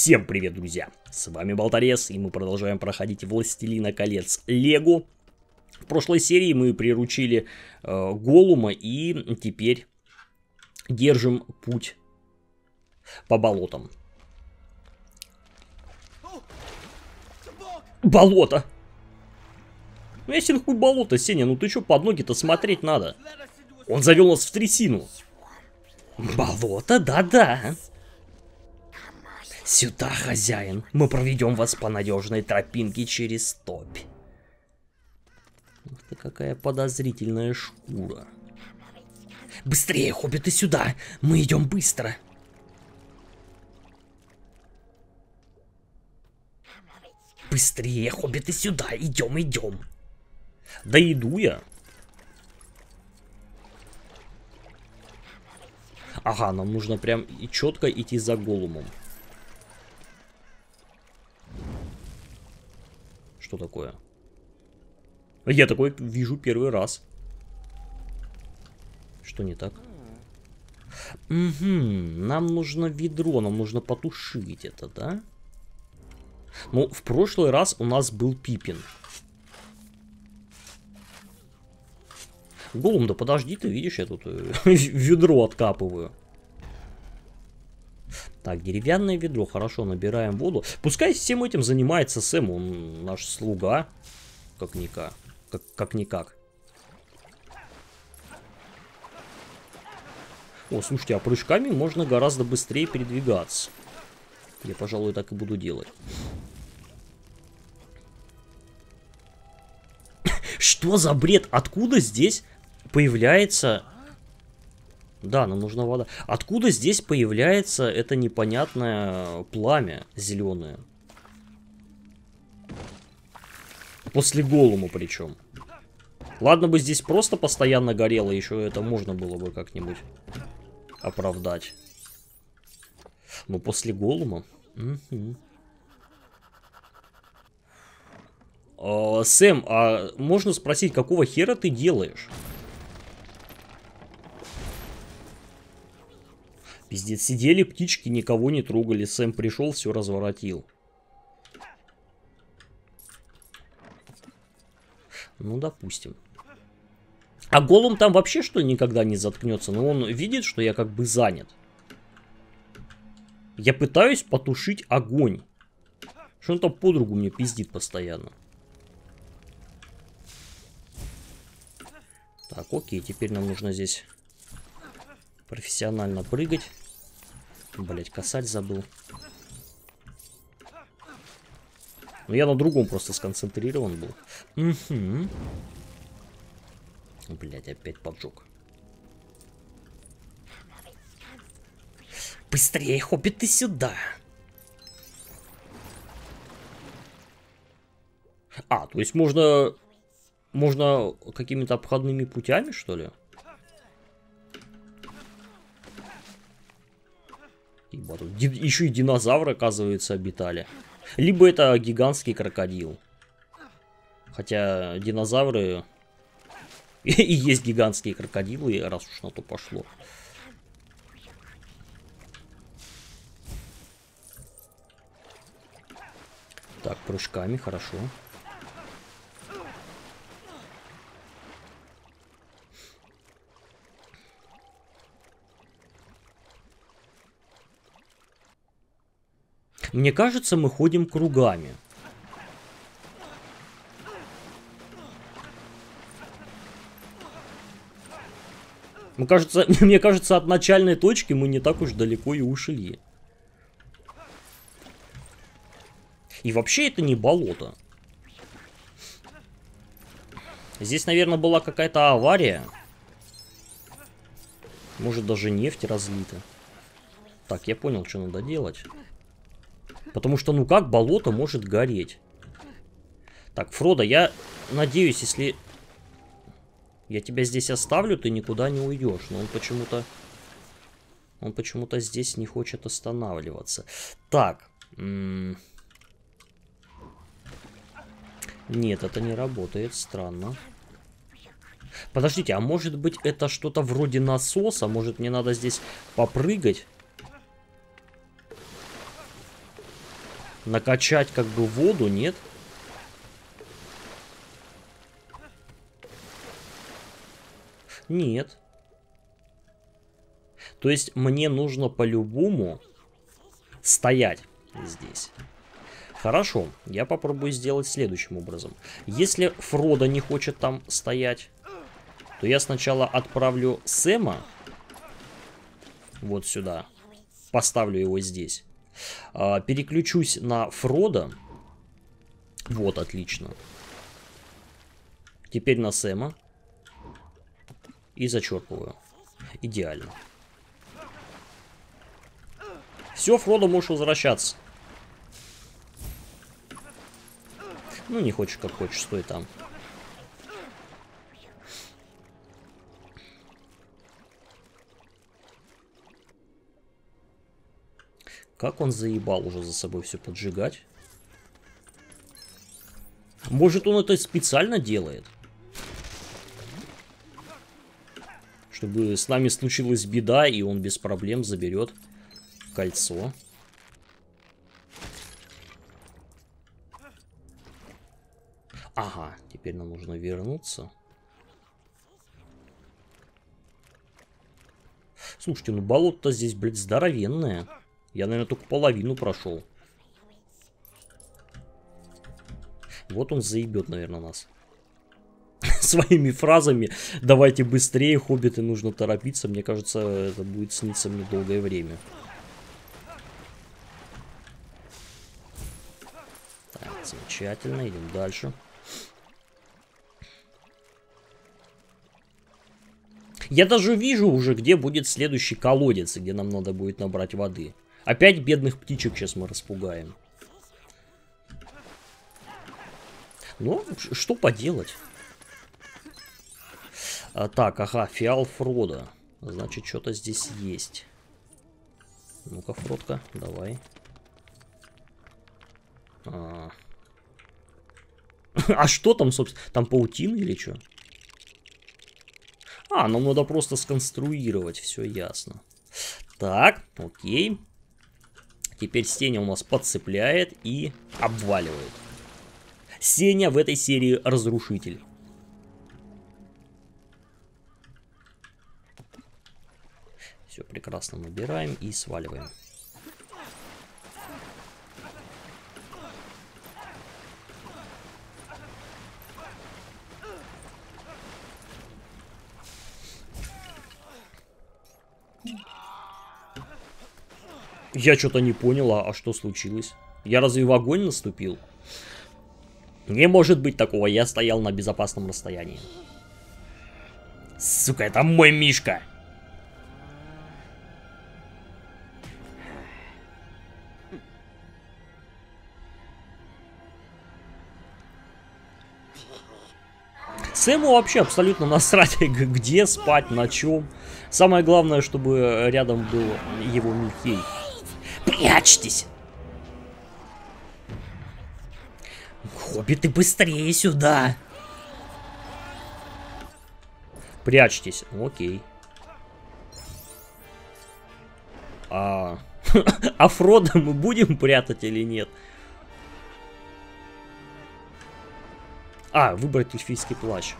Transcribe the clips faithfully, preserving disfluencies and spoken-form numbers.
Всем привет, друзья! С вами Болторез, и мы продолжаем проходить Властелина колец Лего. В прошлой серии мы приручили э, Голлума, и теперь держим путь по болотам. Болото! Ну, ясен хуй болото, Сеня, ну ты чё, под ноги-то смотреть надо? Он завел нас в трясину. Болото? Да-да. Сюда, хозяин, мы проведем вас по надежной тропинке через топь. Ух ты, какая подозрительная шкура. Быстрее, хоббиты, сюда! Мы идем быстро. Быстрее, хоббиты, сюда! Идем, идем. Да иду я. Ага, нам нужно прям и четко идти за Голлумом. Что такое? Я такой вижу первый раз. Что не так? Угу, нам нужно ведро, нам нужно потушить это, да? Ну, в прошлый раз у нас был Пипин. Голлум, да подожди, ты видишь, я тут ведро откапываю. Так, деревянное ведро, хорошо, набираем воду. Пускай всем этим занимается Сэм, он наш слуга. Как-никак. Как, как-никак. О, слушайте, а прыжками можно гораздо быстрее передвигаться. Я, пожалуй, так и буду делать. Что за бред? Откуда здесь появляется... Да, нам нужна вода. Откуда здесь появляется это непонятное пламя зеленое? После Голлума причем. Ладно бы здесь просто постоянно горело, еще это можно было бы как-нибудь оправдать. Но после Голлума... Угу. А, Сэм, а можно спросить, какого хера ты делаешь? Пиздец, сидели птички, никого не трогали. Сэм пришел, все разворотил. Ну, допустим. А Голлум там вообще, что ли, никогда не заткнется? Ну, он видит, что я как бы занят. Я пытаюсь потушить огонь. Что он там подругу мне пиздит постоянно. Так, окей, теперь нам нужно здесь профессионально прыгать. Блять, косарь забыл. Ну, я на другом просто сконцентрирован был. Угу. Блять, опять поджег. Быстрее, хоббит, ты сюда. А, то есть можно... Можно какими-то обходными путями, что ли? Ибо тут еще и динозавры, оказывается, обитали. Либо это гигантский крокодил. Хотя динозавры и есть гигантские крокодилы, раз уж на то пошло. Так, прыжками, хорошо. Мне кажется, мы ходим кругами. Мне кажется, мне кажется, от начальной точки мы не так уж далеко и ушли. И вообще это не болото. Здесь, наверное, была какая-то авария. Может, даже нефть разлита. Так, я понял, что надо делать. Потому что, ну как болото может гореть? Так, Фродо, я надеюсь, если я тебя здесь оставлю, ты никуда не уйдешь. Но он почему-то... Он почему-то здесь не хочет останавливаться. Так. М-м- Нет, это не работает. Странно. Подождите, а может быть это что-то вроде насоса? Может мне надо здесь попрыгать? накачать как бы воду, нет? Нет. То есть мне нужно по-любому стоять здесь. Хорошо, я попробую сделать следующим образом. Если Фродо не хочет там стоять, то я сначала отправлю Сэма вот сюда. Поставлю его здесь. А, переключусь на Фродо. Вот, отлично. Теперь на Сэма. И зачерпываю. Идеально. Все, Фродо, можешь возвращаться. Ну, не хочешь, как хочешь, стой там. Как он заебал уже за собой все поджигать. Может, он это специально делает? Чтобы с нами случилась беда, и он без проблем заберет кольцо. Ага, теперь нам нужно вернуться. Слушайте, ну болото-то здесь, блядь, здоровенное. Я, наверное, только половину прошел. Вот он заебет, наверное, нас. Своими фразами. Давайте быстрее, хоббиты, нужно торопиться. Мне кажется, это будет сниться мне долгое время. Так, замечательно. Идем дальше. Я даже вижу уже, где будет следующий колодец, где нам надо будет набрать воды. Опять бедных птичек сейчас мы распугаем. Ну, что поделать? А, так, ага, фиал Фродо. Значит, что-то здесь есть. Ну-ка, Фродка, давай. А, а что там, собственно? Там паутина или что? А, нам надо просто сконструировать, все ясно. Так, окей. Теперь Сеня у нас подцепляет и обваливает. Сеня в этой серии разрушитель. Все прекрасно набираем и сваливаем. Я что-то не понял, а, а что случилось? Я разве в огонь наступил? Не может быть такого, я стоял на безопасном расстоянии. Сука, это мой Мишка! Сэму вообще абсолютно насрать, где спать, на чем. Самое главное, чтобы рядом был его Михей. Прячьтесь! Хоббиты, быстрее сюда! Прячьтесь, окей. А, а Фродо мы будем прятать или нет? А, выбрать эльфийский плащ.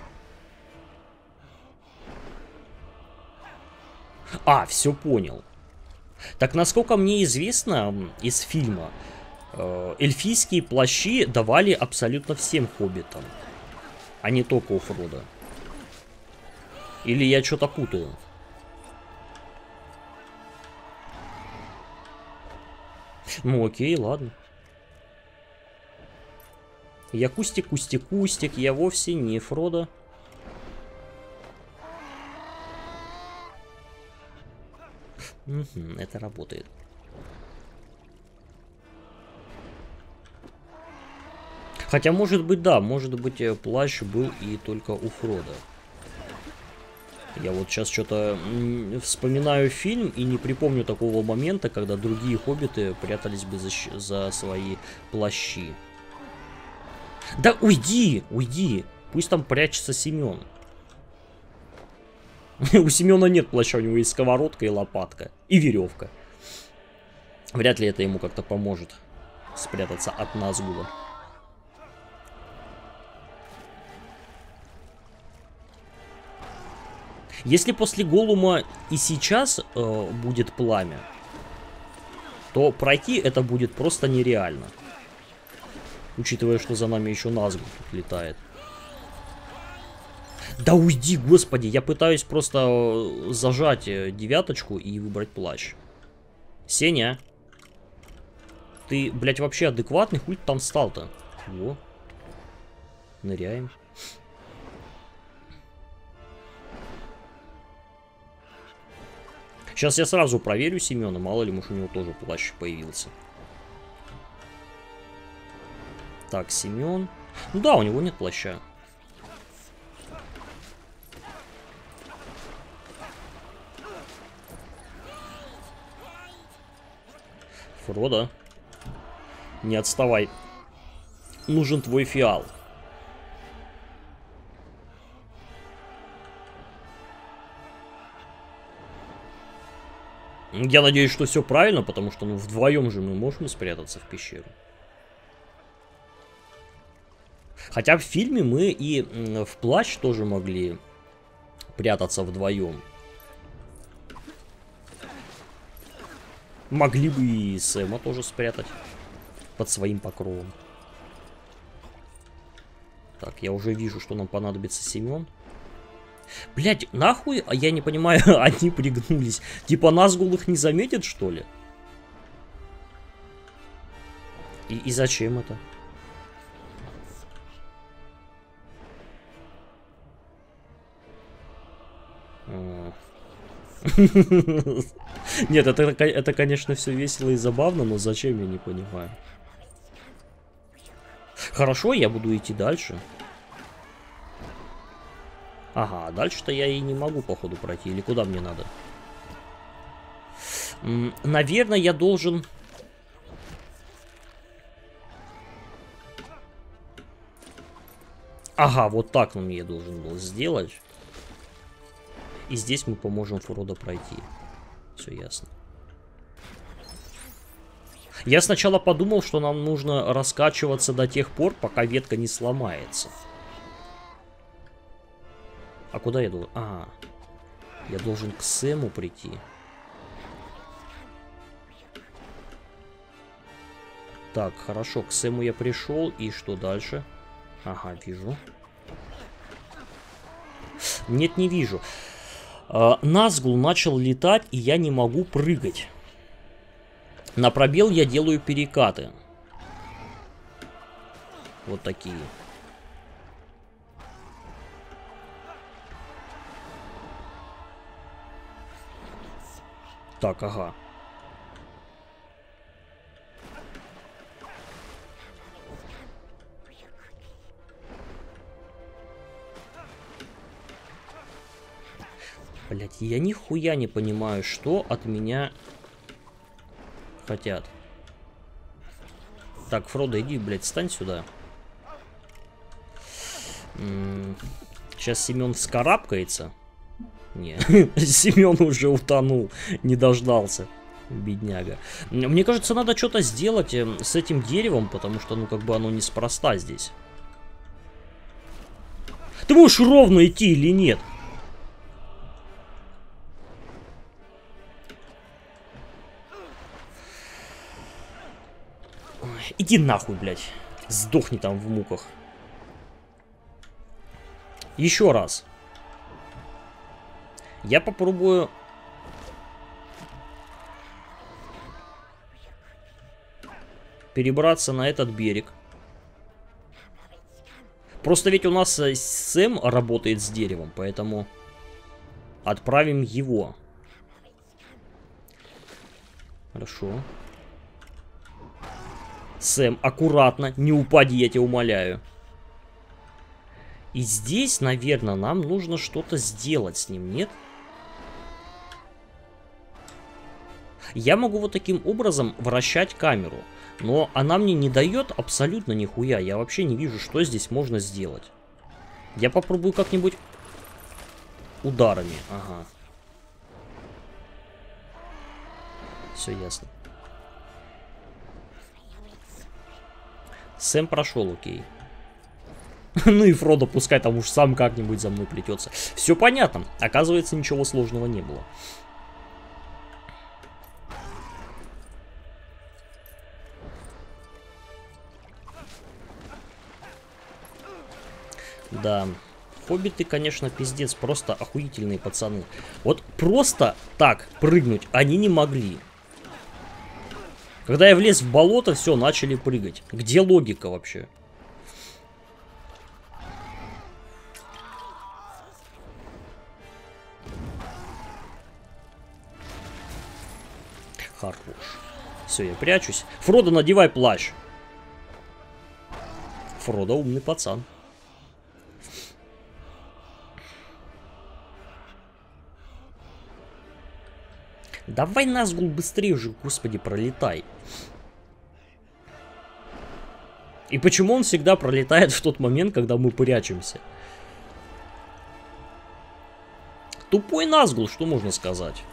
А, все понял. Так, насколько мне известно из фильма, э, эльфийские плащи давали абсолютно всем хоббитам, а не только у Фродо. Или я что-то путаю? Ну окей, ладно. Я Кустик, Кустик, Кустик, я вовсе не Фродо. Угу, это работает. Хотя, может быть, да, может быть, плащ был и только у Фродо. Я вот сейчас что-то вспоминаю фильм и не припомню такого момента, когда другие хоббиты прятались бы за, за свои плащи. Да уйди, уйди. Пусть там прячется Семен. У Семена нет плаща, у него есть сковородка и лопатка. И веревка. Вряд ли это ему как-то поможет спрятаться от Назгула. Если после Голума и сейчас э, будет пламя, то пройти это будет просто нереально. Учитывая, что за нами еще Назгул тут летает. Да уйди, господи, я пытаюсь просто зажать девяточку и выбрать плащ. Сеня, ты, блядь, вообще адекватный? Хуй ты там стал-то? Во. Ныряем. Сейчас я сразу проверю Семена, мало ли, может, у него тоже плащ появился. Так, Семен. Ну да, у него нет плаща. Фродо, не отставай. Нужен твой фиал. Я надеюсь, что все правильно, потому что ну, вдвоем же мы можем спрятаться в пещеру. Хотя в фильме мы и в плащ тоже могли прятаться вдвоем. Могли бы и Сэма тоже спрятать под своим покровом. Так, я уже вижу, что нам понадобится Семен. Блять, нахуй, а я не понимаю, они пригнулись. Типа Назгул их не заметит, что ли? И, и зачем это? Нет, это, это, конечно, все весело и забавно, но зачем, я не понимаю. Хорошо, я буду идти дальше. Ага, дальше-то я и не могу, походу, пройти. Или куда мне надо? М, наверное, я должен... Ага, вот так он мне должен был сделать. И здесь мы поможем Фродо пройти. Все ясно. Я сначала подумал, что нам нужно раскачиваться до тех пор, пока ветка не сломается. А куда я должен? А, я должен к Сэму прийти. Так, хорошо, к Сэму я пришел. И что дальше? Ага, вижу. Нет, не вижу. Uh, Назгул начал летать, и я не могу прыгать. На пробел я делаю перекаты. Вот такие. Так, ага. Блять, я нихуя не понимаю, что от меня хотят. Так, Фродо, иди, блядь, встань сюда. М-м- сейчас Семен вскарабкается. Не, Семен уже утонул, не дождался. Бедняга. Мне кажется, надо что-то сделать с этим деревом, потому что, ну, как бы оно неспроста здесь. Ты можешь ровно идти или нет? Иди нахуй, блядь. Сдохни там в муках. Еще раз. Я попробую... перебраться на этот берег. Просто ведь у нас Сэм работает с деревом, поэтому отправим его. Хорошо. Сэм, аккуратно, не упади, я тебя умоляю. И здесь, наверное, нам нужно что-то сделать с ним, нет? Я могу вот таким образом вращать камеру, но она мне не дает абсолютно нихуя. Я вообще не вижу, что здесь можно сделать. Я попробую как-нибудь ударами. Ага. Все ясно. Сэм прошел, окей. Ну и Фродо пускай там уж сам как-нибудь за мной плетется. Все понятно. Оказывается, ничего сложного не было. Да. Хоббиты, конечно, пиздец. Просто охуительные пацаны. Вот просто так прыгнуть они не могли. Когда я влез в болото, все, начали прыгать. Где логика вообще? Хорош. Все, я прячусь. Фродо, надевай плащ. Фродо умный пацан. Давай, Назгул, быстрее уже, господи, пролетай. И почему он всегда пролетает в тот момент, когда мы прячемся? Тупой Назгул, что можно сказать?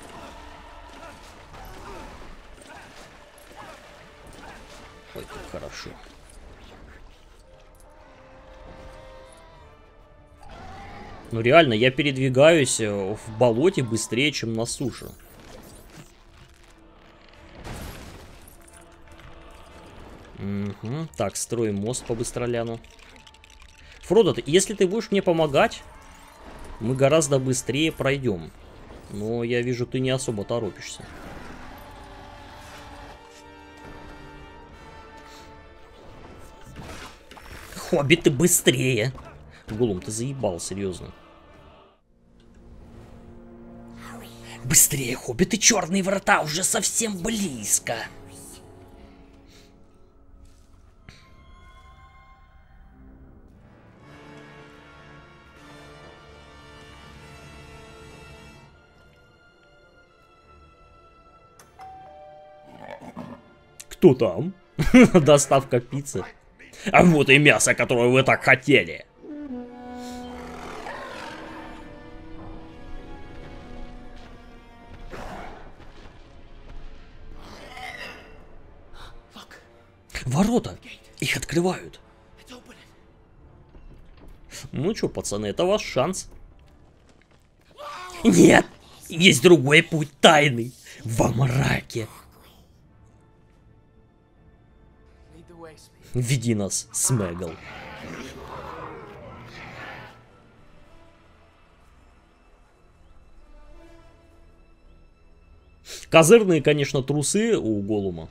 Ой, как хорошо. Ну реально, я передвигаюсь в болоте быстрее, чем на суше. Угу. Так, строим мост по быстроляну. Фродо, ты, если ты будешь мне помогать, мы гораздо быстрее пройдем. Но я вижу, ты не особо торопишься. Хоббиты быстрее! Голум, ты заебал, серьезно. Быстрее, хоббиты, черные врата уже совсем близко. Кто там? Доставка пиццы. А вот и мясо, которое вы так хотели. Ворота! Их открывают. Ну чё, пацаны, это ваш шанс. Нет! Есть другой путь, тайный. Во мраке. Веди нас, Смэгл. Козырные, конечно, трусы у Голума.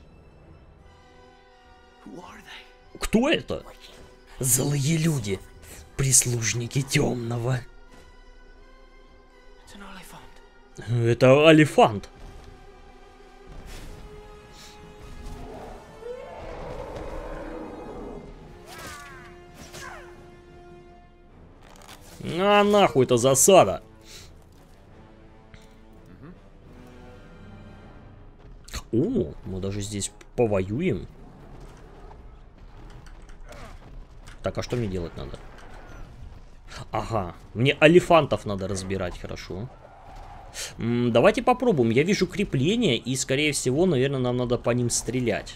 Кто это? Злые люди. Прислужники темного. Это Олифант. А нахуй, это засада. О, мы даже здесь повоюем. Так, а что мне делать надо? Ага, мне олифантов надо разбирать, хорошо. М, давайте попробуем. Я вижу крепления, и, скорее всего, наверное, нам надо по ним стрелять.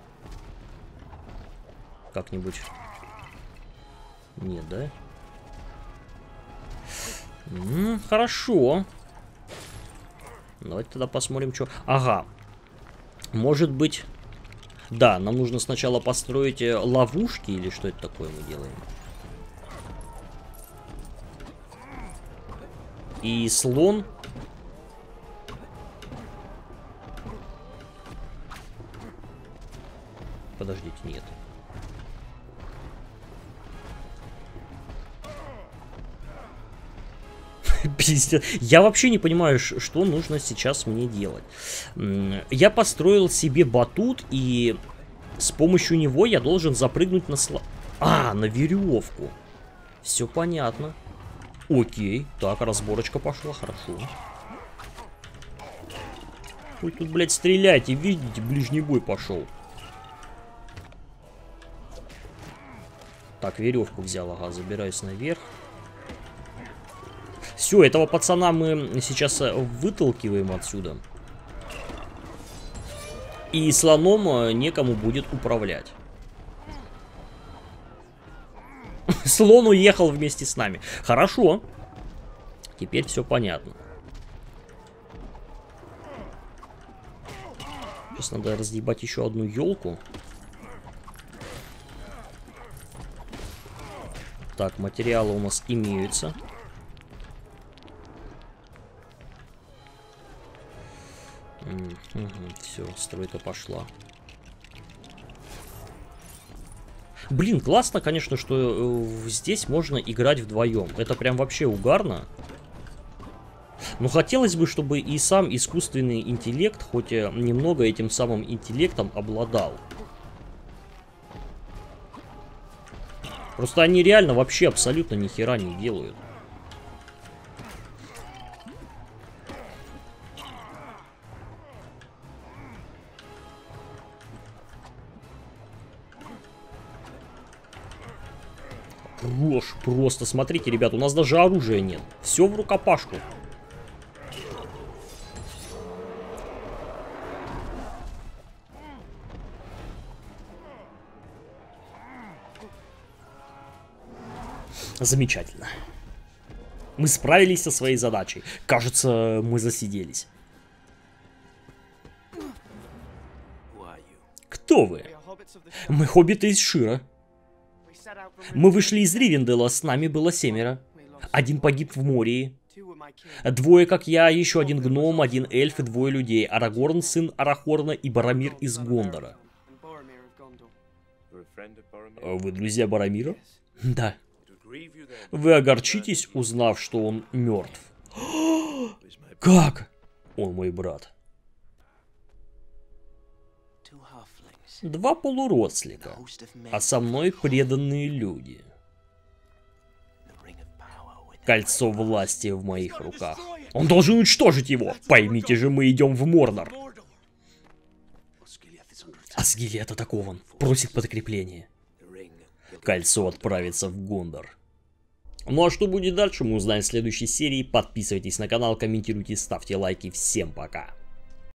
Как-нибудь. Нет, да? М, хорошо. Давайте тогда посмотрим, что... Ага. Может быть... Да, нам нужно сначала построить ловушки, или что это такое мы делаем? И слон... Подождите, нет. Пиздец. Я вообще не понимаю, что нужно сейчас мне делать. Я построил себе батут, и с помощью него я должен запрыгнуть на слон. А, на веревку. Все понятно. Окей. Так, разборочка пошла, хорошо. Вы тут, блядь, стреляйте, видите, ближний бой пошел. Так, веревку взял, ага, забираюсь наверх. Все, этого пацана мы сейчас выталкиваем отсюда. И слоном некому будет управлять. Слон уехал вместе с нами. Хорошо. Теперь все понятно. Сейчас надо разъебать еще одну елку. Так, материалы у нас имеются. Угу, все, стройка пошла. Блин, классно, конечно, что э, здесь можно играть вдвоем. Это прям вообще угарно. Но хотелось бы, чтобы и сам искусственный интеллект хоть немного этим самым интеллектом обладал. Просто они реально вообще абсолютно ни хера не делают. Рожь просто. Смотрите, ребят, у нас даже оружия нет. Все в рукопашку. Замечательно. Мы справились со своей задачей. Кажется, мы засиделись. Кто вы? Мы хоббиты из Шира. Мы вышли из Ривенделла, с нами было семеро. Один погиб в Мории. Двое, как я, еще один гном, один эльф и двое людей. Арагорн, сын Арахорна, и Боромир из Гондора. Вы друзья Боромира? Да. Вы огорчитесь, узнав, что он мертв. Как? Он мой брат. Два полуродслика, а со мной преданные люди. Кольцо власти в моих руках. Он должен уничтожить его. Поймите же, мы идем в Мордор. Асгилиат атакован. Просит подкрепление. Кольцо отправится в Гондор. Ну а что будет дальше, мы узнаем в следующей серии. Подписывайтесь на канал, комментируйте, ставьте лайки. Всем пока.